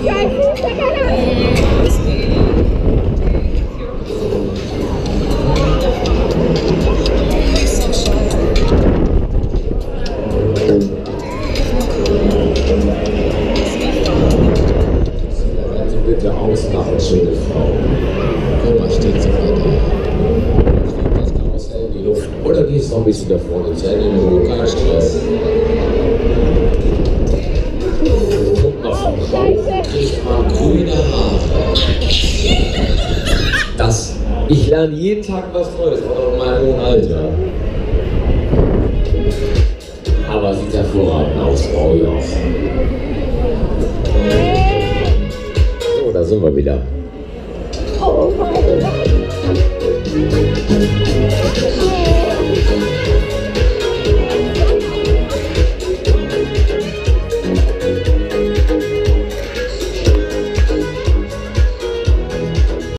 Bitte ausmachen, schöne Frau. Guck mal, steht sie weiter. Fliegt das Karussell in die Luft. Oder gehst noch ein bisschen da vorne ins Ende in Ruhe, kein Stress. Guck mal vom Bauch. Ich mag grüne Haare. Ich lerne jeden Tag was Neues, auch in meinem hohen Alter. Aber sieht hervorragend aus, Frau Joch. So, da sind wir wieder. Oh mein Gott.